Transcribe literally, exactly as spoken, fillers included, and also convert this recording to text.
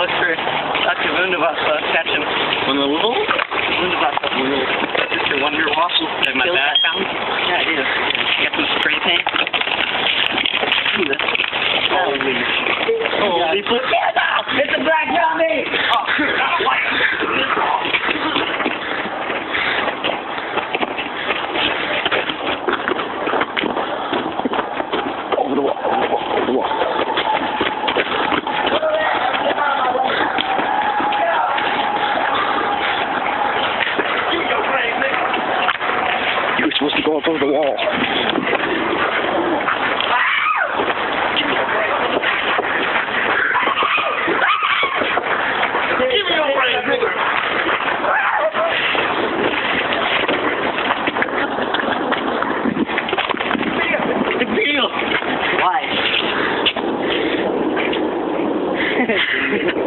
look for Doctor Wunderwasser, catch him. Wunderwasser? Wunderwasser. Just your Wonder Waffle. Have my bat? Yeah, I do. Get some spray paint. Ooh, that's... Holy... Holy... It's a black zombie! Oh, what? Over the wall, over the wall, over the wall. You were supposed to go up over the wall. Give me your brain, nigga! The deal! Why?